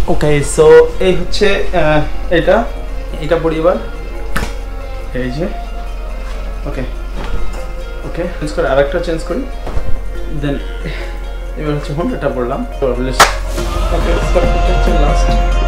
ওকে, so এই হচ্ছে এটা পরিবার, এই যে ওকে ওকে চেঞ্জ করে আরেকটা চেঞ্জ করি, দেন এবার হচ্ছে হোন্ডাটা পড়লাম। ওকে, হচ্ছে লাস্ট।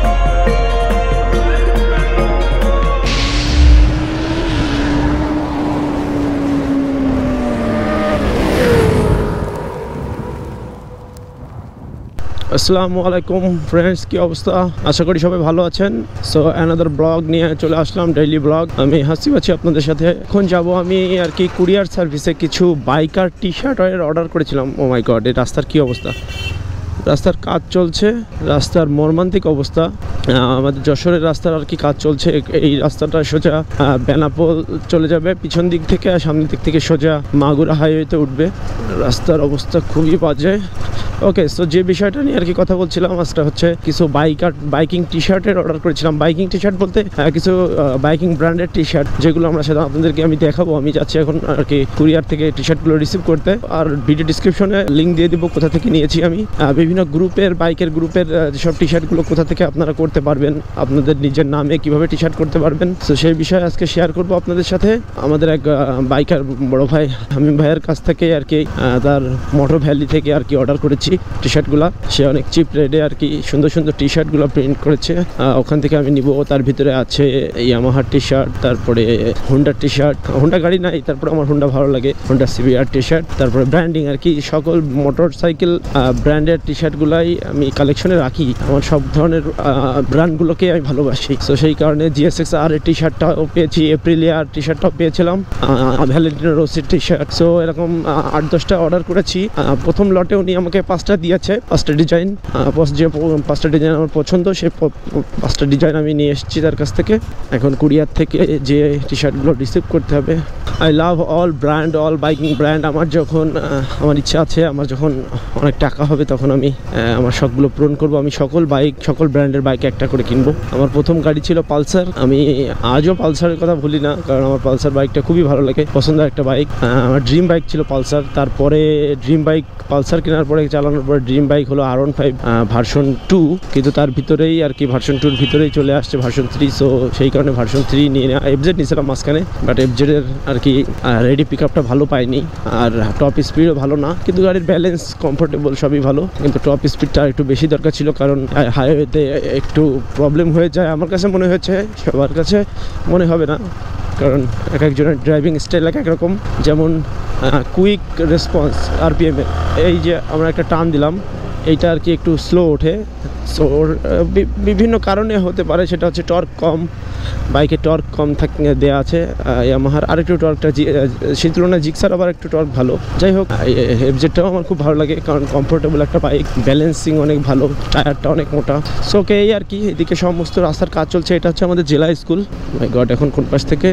আসসালামু আলাইকুম ফ্রেন্ডস, কি অবস্থা? আশা করি সবাই ভালো আছেন। সো অ্যানাদার ব্লগ নিয়ে চলে আসলাম, ডেইলি ব্লগ। আমি হাসিব আছি আপনাদের সাথে। এখন যাব আমি আর কি কুরিয়ার সার্ভিসে কিছু বাইকার টি শার্ট অর্ডার করেছিলাম। ও মাই গড, এই রাস্তার কি অবস্থা! রাস্তার কাজ চলছে, রাস্তার মর্মান্তিক অবস্থা। আমাদের যশোরের রাস্তার আর কি কাজ চলছে। এই রাস্তাটা সোজা বেনাপোল চলে যাবে পিছন দিক থেকে, আর সামনের দিক থেকে সোজা মাগুরা হাইওয়েতে উঠবে। রাস্তার অবস্থা খুবই বাজে। ওকে, সো যে বিষয়টা নিয়ে আর কি কথা বলছিলাম, আজকে হচ্ছে কিছু বাইকিং টি শার্টের অর্ডার করেছিলাম। বাইকিং টি শার্ট বলতে কিছু বাইকিং ব্র্যান্ডের টি শার্ট, যেগুলো আমরা সেটা আপনাদেরকে আমি দেখাবো। আমি যাচ্ছি এখন আর কি কুরিয়ার থেকে টি শার্টগুলো রিসিভ করতে, আর ভিডিও ডিসক্রিপশনে লিঙ্ক দিয়ে দিব কোথা থেকে নিয়েছি আমি। বিভিন্ন গ্রুপের বাইকের গ্রুপের যেসব টি শার্টগুলো কোথা থেকে আপনারা করতে পারবেন, আপনাদের নিজের নামে কিভাবে টি শার্ট করতে পারবেন, তো সেই বিষয়ে আজকে শেয়ার করবো আপনাদের সাথে। আমাদের এক বাইকার বড় ভাই হামিম ভাইয়ের কাছ থেকে আর কি তার মোটর ভ্যালি থেকে আর কি অর্ডার করেছি টি শার্টগুলো। সে অনেক চিপ রেটে আর কি সুন্দর সুন্দর টি শার্টগুলো প্রিন্ট করেছে, ওখান থেকে আমি নিব। তার ভিতরে আছে ইয়ামাহার টি শার্ট, তারপরে হোন্ডার টি শার্ট। হোন্ডা গাড়ি নাই, তারপরে আমার হোন্ডা ভালো লাগে, হোন্ডা সিবিআর টি শার্ট। তারপরে ব্র্যান্ডিং আর কি সকল মোটর সাইকেল ব্র্যান্ডের টি শার্টগুলাই আমি কালেকশনে রাখি। আমার সব ধরনের ব্র্যান্ডগুলোকে আমি ভালোবাসি। তো সেই কারণে জিএসএক্স আর টি শার্টটাও পেয়েছি, এপ্রিলিয়ার টি শার্টটাও পেয়েছিলাম, ভ্যালেন্টিনো রোসির টি শার্ট। সো এরকম 8-10টা অর্ডার করেছি। প্রথম লটে উনি আমাকে 5টা দিয়েছে, 5টা ডিজাইন। যে 5টা ডিজাইন আমার পছন্দ, সে 5টা ডিজাইন আমি নিয়ে এসেছি তার কাছ থেকে। এখন কুরিয়ার থেকে যে টি শার্টগুলো রিসিভ করতে হবে। I love all brand, all biking brand. আমার যখন আমার ইচ্ছা আছে, আমার যখন অনেক টাকা হবে, তখন আমি আমার শখগুলো পূরণ করবো। আমি সকল ব্র্যান্ডের বাইক একটা করে কিনবো। আমার প্রথম গাড়ি ছিল পালসার। আমি আজও পালসারের কথা ভুলি না, কারণ আমার পালসার বাইকটা খুবই ভালো লাগে, পছন্দের একটা বাইক। আমার ড্রিম বাইক ছিল পালসার। তারপরে ড্রিম বাইক পালসার কেনার পরে চালানোর পরে ড্রিম বাইক হলো R15 ভার্সন 2, কিন্তু তার ভিতরেই আর কি ভার্সন 2-র ভিতরেই চলে আসছে ভার্সন 3। সো সেই কারণে ভার্সন 3 নিয়ে এফজেড নিয়েছিলাম মাঝখানে, বাট এফজেডের আর কি রেডি পিক আপটা ভালো পাইনি, আর টপ স্পিডও ভালো না। কিন্তু গাড়ির ব্যালেন্স, কমফোর্টেবল সবই ভালো, কিন্তু টপ স্পিডটা একটু বেশি দরকার ছিল, কারণ হাইওয়েতে একটু প্রবলেম হয়ে যায়। আমার কাছে মনে হয়েছে, সবার কাছে মনে হবে না, কারণ এক একজনের ড্রাইভিং স্টাইল এক এক রকম। যেমন কুইক রেসপন্স RPM এর, এই যে আমরা একটা টার্ন দিলাম, এইটা আর কি একটু স্লো ওঠে। সো বিভিন্ন কারণে হতে পারে, সেটা হচ্ছে টর্ক কম, বাইকে টর্ক কম দেওয়া আছে ইয়ামাহার। আরেকটু টর্কটা সেই তুলনায় জিক্সার আবার একটু টর্ক ভালো। যাই হোক, এফজেডটাও আমার খুব ভালো লাগে, কারণ কমফোর্টেবল একটা বাইক, ব্যালেন্সিং অনেক ভালো, টায়ারটা অনেক মোটা। সো ওকে, এই আর কি। এদিকে সমস্ত রাস্তার কাজ চলছে। এটা হচ্ছে আমাদের জেলা স্কুল। মাই গড, এখন কোন পাশ থেকে?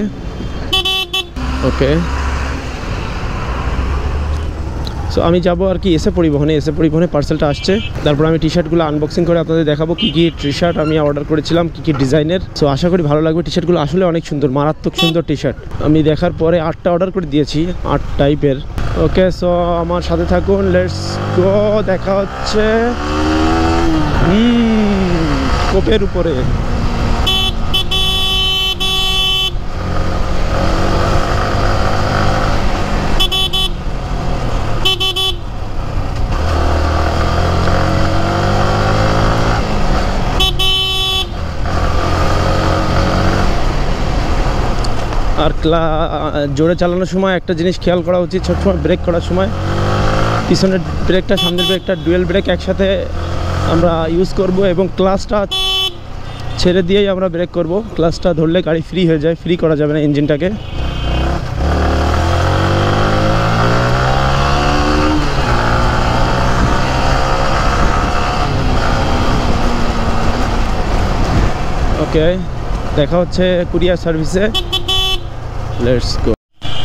ওকে, সো আমি যাবো আর কি এসে পরিবহনে পার্সেলটা আসছে। তারপর আমি টি শার্টগুলো আনবক্সিং করে আপনাদের দেখাবো কী কী টি শার্ট আমি অর্ডার করেছিলাম, কী কী ডিজাইনের। সো আশা করি ভালো লাগবে। টি শার্টগুলো আসলে অনেক সুন্দর, মারাত্মক সুন্দর টি শার্ট। আমি দেখার পরে 8টা অর্ডার করে দিয়েছি, 8 টাইপের। ওকে, সো আমার সাথে থাকুন, লেটস গো। দেখা হচ্ছে কোপের উপরে। আর জোরে চালানোর সময় একটা জিনিস খেয়াল করা উচিত, সবসময় ব্রেক করার সময় পিছনের ব্রেকটা, সামনের ব্রেকটা, ডুয়েল ব্রেক একসাথে আমরা ইউজ করব, এবং ক্লাচটা ছেড়ে দিয়েই আমরা ব্রেক করব। ক্লাচটা ধরলে গাড়ি ফ্রি হয়ে যায়, ফ্রি করা যাবে না ইঞ্জিনটাকে। ওকে, দেখা হচ্ছে কুরিয়ার সার্ভিসে। Let's go.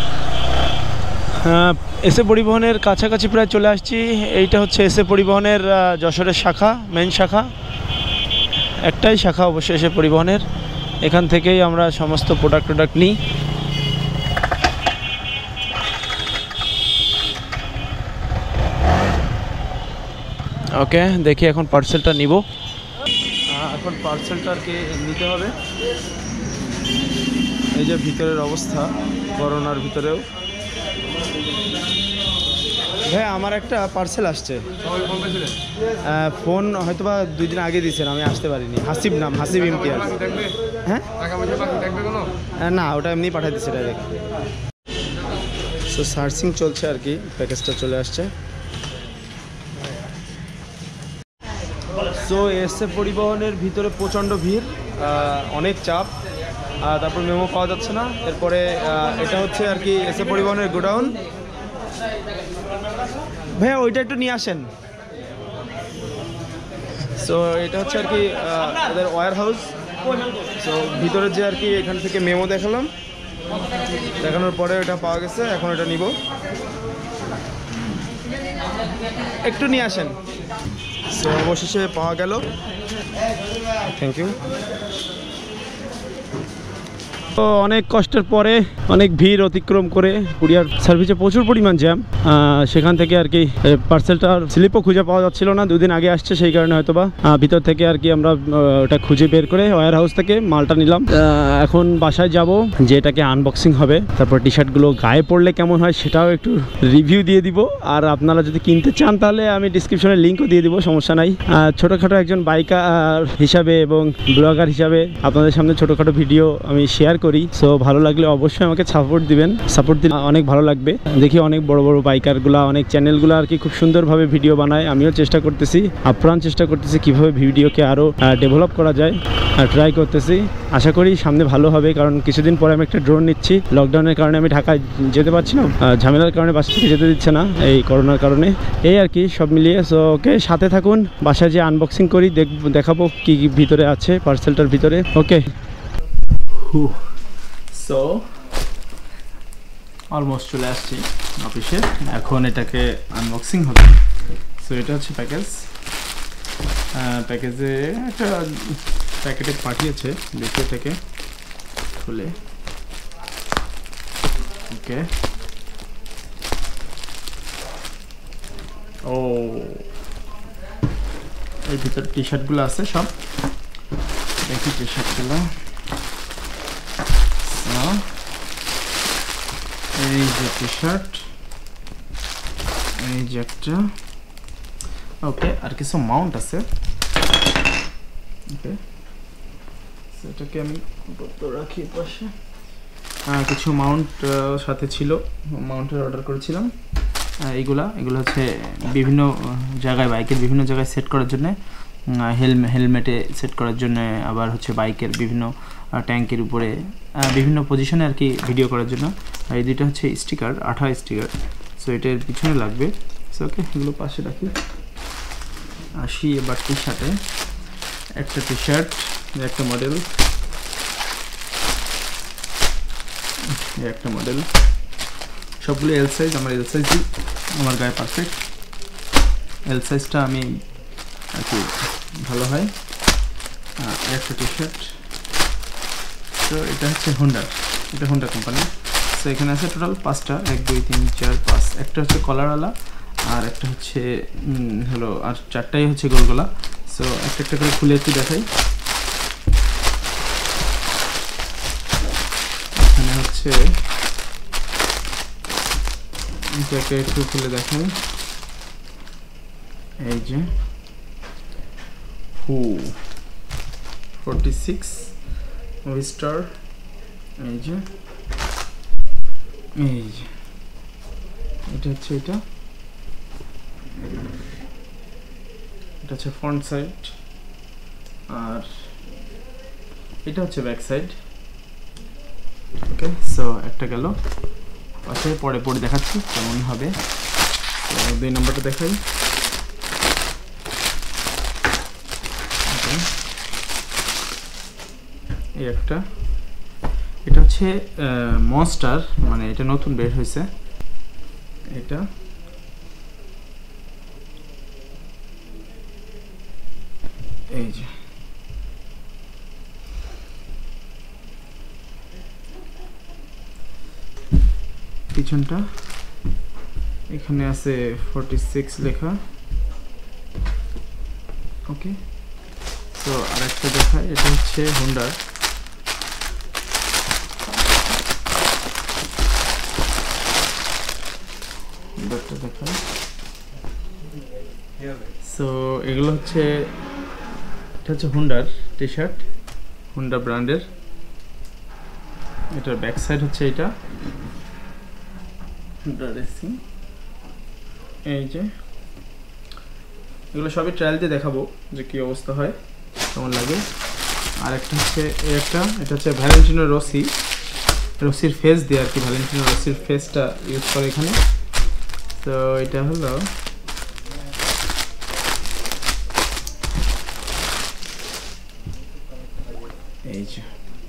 এসএ পরিবহনের কাছাকাছি প্রায় চলে আসছি। এইটা হচ্ছে এসএ পরিবহনের যশোরের শাখা, মেন শাখা। একটাই শাখা অবশ্যই এসএ পরিবহনের। এখান থেকেই আমরা সমস্ত প্রোডাক্ট নিই। ওকে, দেখি এখন পার্সেলটা নিব। এখন পার্সেলটাকে নিতে হবে। এই যে ভিতরের অবস্থা, করোনার ভিতরেও। ভাই আমার একটা পার্সেল আসছে। ফোন হয়তো বা 2 দিন আগে দিয়েছেন, আমি আসতে পারিনি। হাসিব নাম, হাসিব ইমতিয়াজ। হ্যাঁ না, ওটা এমনি পাঠিয়ে দিচ্ছে ডাইরেক্ট। সো সার্চিং চলছে আর কি, প্যাকেজটা চলে আসছে। সো এসে পরিবহনের ভিতরে প্রচণ্ড ভিড়, অনেক চাপ, তারপর মেমো পাওয়া যাচ্ছে না। এরপরে এটা হচ্ছে আর কি এসে পরিবহনের গোডাউন। ভাইয়া ওইটা একটু নিয়ে আসেন। সো এটা হচ্ছে আর কি ওদের ওয়্যার হাউস। সো ভিতরে যে আর কি এখান থেকে মেমো দেখালাম, দেখানোর পরে এটা পাওয়া গেছে, এখন এটা নিব। একটু নিয়ে আসেন। সো অবশেষে পাওয়া গেল, থ্যাংক ইউ। তো অনেক কষ্টের পরে, অনেক ভিড় অতিক্রম করে কুরিয়ার সার্ভিসে প্রচুর পরিমাণ জ্যাম, সেখান থেকে আর কি পার্সেলটার স্লিপও খুঁজে পাওয়া যাচ্ছিল না। 2 দিন আগে আসছে, সেই কারণে হয়তো বা ভিতর থেকে আর কি আমরা ওটা খুঁজে বের করে ওয়্যার হাউস থেকে মালটা নিলাম। এখন বাসায় যাব, যে এটাকে আনবক্সিং হবে, তারপর টি শার্টগুলো গায়ে পড়লে কেমন হয় সেটাও একটু রিভিউ দিয়ে দিব। আর আপনারা যদি কিনতে চান তাহলে আমি ডিসক্রিপশনে লিঙ্কও দিয়ে দিব, সমস্যা নাই। ছোটোখাটো একজন বাইকার হিসাবে এবং ব্লগার হিসাবে আপনাদের সামনে ছোটোখাটো ভিডিও আমি শেয়ার করি। সো ভালো লাগলে অবশ্যই আমাকে সাপোর্ট দিবেন, সাপোর্ট দিলে অনেক ভালো লাগবে। দেখি অনেক বড় বড় বাইকারগুলা, অনেক চ্যানেলগুলো আর কি খুব সুন্দরভাবে ভিডিও বানায়। আমিও চেষ্টা করতেছি, আপ্রাণ চেষ্টা করতেছি কীভাবে ভিডিওকে আরও ডেভেলপ করা যায়, ট্রাই করতেছি। আশা করি সামনে ভালো হবে, কারণ কিছুদিন পরে আমি একটা ড্রোন নিচ্ছি। লকডাউনের কারণে আমি ঢাকায় যেতে পারছি না, ঝামেলার কারণে বাসা থেকে যেতে দিচ্ছে না এই করোনার কারণে, এই আর কি সব মিলিয়ে। সো ওকে, সাথে থাকুন, বাসায় যে আনবক্সিং করি, দেখাবো কি কি ভিতরে আছে পার্সেলটার ভিতরে। ওকে, সো অলমোস্ট চলে আসছি অফিসে, এখন এটাকে আনবক্সিং হবে। সো এটা হচ্ছে প্যাকেজে একটা প্যাকেটে পাঠিয়েছে, দেখে এটাকে খুলে। ওকে, ও এর ভিতরে টি শার্টগুলো আছে সব, দেখি টি শার্টগুলো। এই যে টি শার্ট, এই যে একটা, ওকে, আর কিছু মাউন্ট আছে। ওকে, সেটাকে আমি রাখি পাশে। কিছু মাউন্ট সাথে ছিল, মাউন্টের অর্ডার করেছিলাম। এগুলো হচ্ছে বিভিন্ন জায়গায়, বাইকের বিভিন্ন জায়গায় সেট করার জন্য, হেলমেটে সেট করার জন্য, আবার হচ্ছে বাইকের বিভিন্ন ট্যাঙ্কের উপরে বিভিন্ন পজিশনে আর কি ভিডিও করার জন্য। আর এই দুটো হচ্ছে স্টিকার, 18 স্টিকার। সো এটার পিছনে লাগবে। সো ওকে, এগুলো পাশে রাখি। আসি এবার টি শার্টে। একটা টি শার্ট, একটা মডেল, একটা মডেল, সবগুলো এল সাইজ। আমার এল সাইজ আমার গায়ে পারফেক্ট, এল সাইজটা আমি আর কি ভালো হয়। একটা টি শার্ট। তো এটা হচ্ছে এটা হোন্ডা কোম্পানি। সো এখানে আছে টোটাল 5টা, 1 2 3 4 5। একটা হচ্ছে কলারওয়ালা, আর একটা হচ্ছে হলো, আর 4টাই হচ্ছে গোলগোলা। সো একটা একটা করে খুলে একটু দেখাই। এখানে হচ্ছে এটাকে একটু খুলে দেখাই। এই যে 46 স্টার, এই যে এটা হচ্ছে, এটা হচ্ছে ফ্রন্ট সাইড, আর এটা হচ্ছে ব্যাক সাইড। ওকে, সো একটা গেল পাশে, পরে দেখাচ্ছি কেমন হবে। 2 নম্বরটা দেখাই। এই একটা, এটা হচ্ছে মনস্টার, মানে এটা নতুন বের হয়েছে। এটা এই যে পিছনটা, এখানে আছে 46 লেখা। ওকে, সো আরেকটা দেখাই, এটা হচ্ছে হুন্ডার। দেখাই, সো এগুলো হচ্ছে, এটা হচ্ছে হুন্ডার টি শার্ট, হুন্ডা ব্র্যান্ডের। এটার ব্যাক সাইড হচ্ছে এটা হুন্ডা রেসিং। এই যে এগুলো সবই ট্রায়াল দিয়ে দেখাবো যে কী অবস্থা হয়, কেমন লাগে। আর একটা হচ্ছে এটা হচ্ছে ভ্যালেন্টিনো রসির ফেস দিয়ে আর কি, ভ্যালেন্টিনো রসির ফেসটা ইউজ করে এখানে। তো এটা হলো এই যে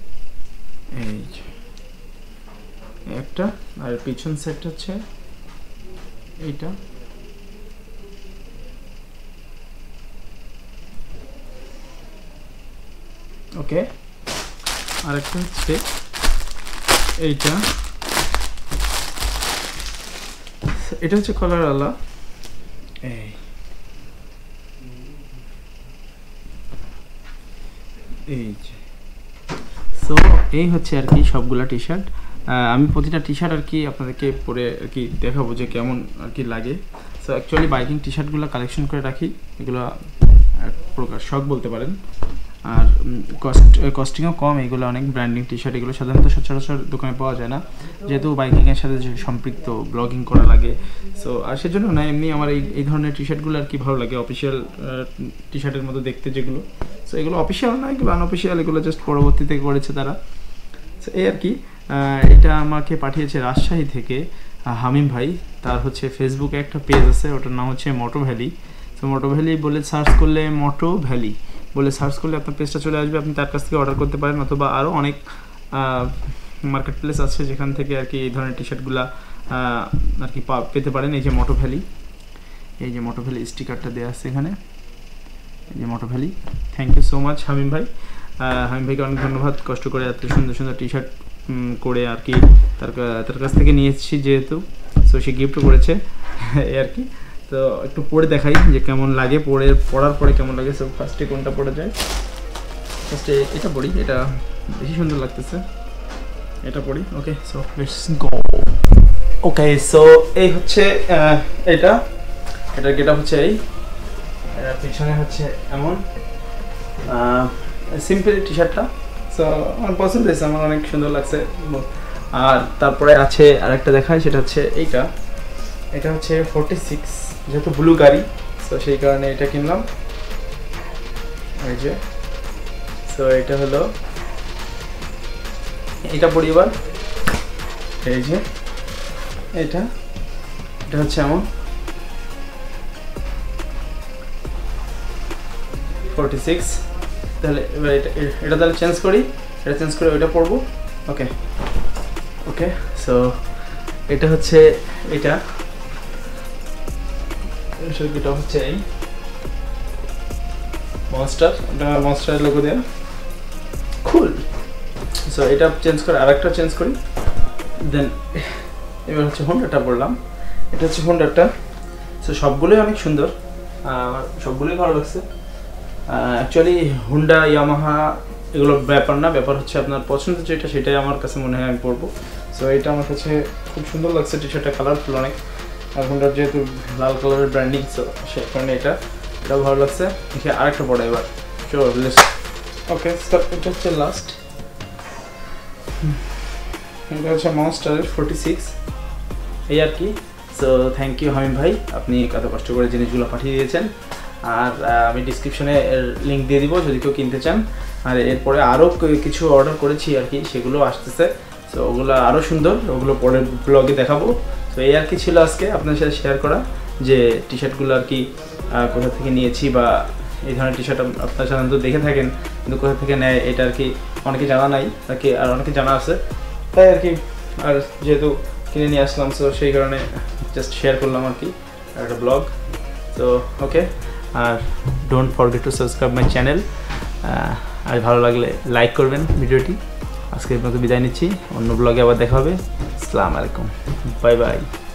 একটা, আর পিছন সেট হচ্ছে এইটা। ওকে, আরেকটা হচ্ছে এইটা, এটা হচ্ছে কলারওয়ালা। এই যে সো এই হচ্ছে আর কি সবগুলা টি শার্ট। আমি প্রতিটা টি শার্ট আর কি আপনাদেরকে পরে আর কি দেখাবো যে কেমন আর কি লাগে। সো অ্যাকচুয়ালি বাইকিং টি শার্টগুলো কালেকশন করে রাখি, এগুলো এক প্রকার শখ বলতে পারেন। আর কস্টিংও কম, এগুলো অনেক ব্র্যান্ডিং টি শার্ট, এগুলো সাধারণত সচরাচর দোকানে পাওয়া যায় না, যেহেতু বাইকিংয়ের সাথে যে সম্পৃক্ত ব্লগিং করা লাগে। সো আর সেজন্য না, এমনি আমার এই ধরনের টি শার্টগুলো আর কি ভালো লাগে, অফিসিয়াল টি শার্টের মতো দেখতে যেগুলো। সো এগুলো অফিসিয়াল না, এগুলো আনঅফিসিয়াল, এগুলো জাস্ট পরবর্তীতে করেছে তারা। সো এই আর কি। এটা আমাকে পাঠিয়েছে রাজশাহী থেকে হামিম ভাই। তার হচ্ছে ফেসবুকে একটা পেজ আছে, ওটার নাম হচ্ছে মোটো ভ্যালি। তো মোটো ভ্যালি বলে সার্চ করলে, মোটো ভ্যালি বলে সার্চ করলে আপনার পেজটা চলে আসবে, আপনি তার কাছ থেকে অর্ডার করতে পারেন, অথবা আরও অনেক মার্কেট প্লেস আছে যেখান থেকে আর কি এই ধরনের টি শার্টগুলো আর কি পেতে পারেন। এই যে মোটো ভ্যালি, এই যে মোটো ভ্যালি স্টিকারটা দেওয়া আছে এখানে, এই যে Moto Valley. Thank you so much Hamim ভাই। হামিম ভাইকে অনেক ধন্যবাদ, কষ্ট করে এত সুন্দর সুন্দর টি শার্ট করে আর কি তার কাছ থেকে নিয়েছি যেহেতু, সো সে গিফটও করেছে এই আর কি। তো একটু পরে দেখাই যে কেমন লাগে, পরার পরে কেমন লাগে। সো ফার্স্টে কোনটা পড়া যায়, ফার্স্টে এটা পড়ি, এটা বেশি সুন্দর লাগতেছে, এটা পড়ি। Okay, so let's go. Okay, so এই হচ্ছে এটার গেটআপ হচ্ছে এই, এটার পিছনে হচ্ছে এমন সিম্পল টি শার্টটা। সো আমার পছন্দ হয়েছে, আমার অনেক সুন্দর লাগছে। আর তারপরে আছে আরেকটা দেখায়, সেটা হচ্ছে এটা হচ্ছে 46, যেহেতু ব্লু গাড়ি, সো সেই কারণে এটা কিনলাম। এই যে সো এটা হলো, এটা পড়ি এবার। এই যে এটা হচ্ছে এমন 46। তাহলে এবার এটা তাহলে চেঞ্জ করি, এটা চেঞ্জ করে ওইটা পড়বো। ওকে, সো এটা হচ্ছে এটা হচ্ছে এই মনস্টার লোগো দেওয়া, কুল। সো এটা চেঞ্জ করে আরেকটা চেঞ্জ করি, দেন এবার হচ্ছে হোন্ডাটা পড়লাম। এটা হচ্ছে হোন্ডাটা। সো সবগুলোই অনেক সুন্দর, সবগুলোই ভালো লাগছে। অ্যাকচুয়ালি হুন্ডা, ইয়ামাহা এগুলো ব্যাপার না, ব্যাপার হচ্ছে আপনার পছন্দের যেটা সেটাই আমার কাছে মনে হয় আমি পরবো। সো এটা আমার কাছে খুব সুন্দর লাগছে, টি শার্টটা কালারফুল অনেক, আর হুন্ডার যেহেতু লাল কালারের ব্র্যান্ডিং, সো সেই কারণে এটাও ভালো লাগছে। দেখে আরেকটা পড়ে এবার, ওকে। এটা হচ্ছে লাস্ট, এটা হচ্ছে মনস্টারের 46, এই আর কি। সো থ্যাংক ইউ হামিম ভাই, আপনি কত কষ্ট করে জিনিসগুলো পাঠিয়ে দিয়েছেন। আর আমি ডিসক্রিপশনে লিঙ্ক দিয়ে দিব যদি কেউ কিনতে চান। আর এরপরে আরও কিছু অর্ডার করেছি আর কি, সেগুলো আসতেছে। সো ওগুলো আরও সুন্দর, ওগুলো পরের ব্লগে দেখাবো। তো এই আর কি ছিল আজকে আপনার সাথে শেয়ার করা, যে টি শার্টগুলো আর কি কোথা থেকে নিয়েছি, বা এই ধরনের টি শার্ট আপনারা সাধারণত দেখে থাকেন, কিন্তু কোথা থেকে নেয় এটা আর কি অনেকে জানা নাই, তাকে আর অনেকে জানা আছে, তাই আর কি। আর যেহেতু কিনে নিয়ে আসলাম, সো সেই কারণে জাস্ট শেয়ার করলাম আর কি একটা ব্লগ। তো ওকে, আর don't forget to subscribe my channel. আর ভালো লাগলে লাইক করবেন ভিডিওটি। আজকের মতো বিদায় নিচ্ছি, অন্য ব্লগে আবার দেখা হবে। আসসালামু আলাইকুম, বাই বাই।